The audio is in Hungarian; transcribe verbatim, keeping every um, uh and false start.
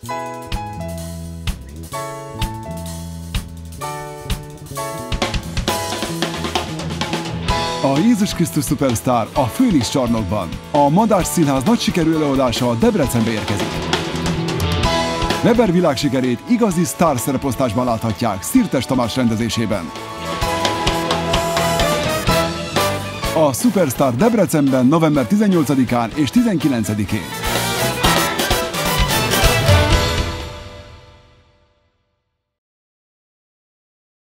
A Jézus Krisztus Superstar a Főnix csarnokban. A Madách Színház nagy sikerű előadása Debrecenbe érkezik. Weber világsikerét igazi sztár szereposztásban láthatják Szirtes Tamás rendezésében. A Superstar Debrecenben november tizennyolcadikán és tizenkilencedikén.